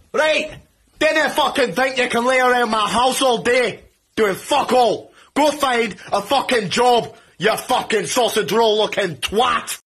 Right, didn't fucking think you can lay around my house all day doing fuck all. Go find a fucking job, you fucking sausage roll looking twat.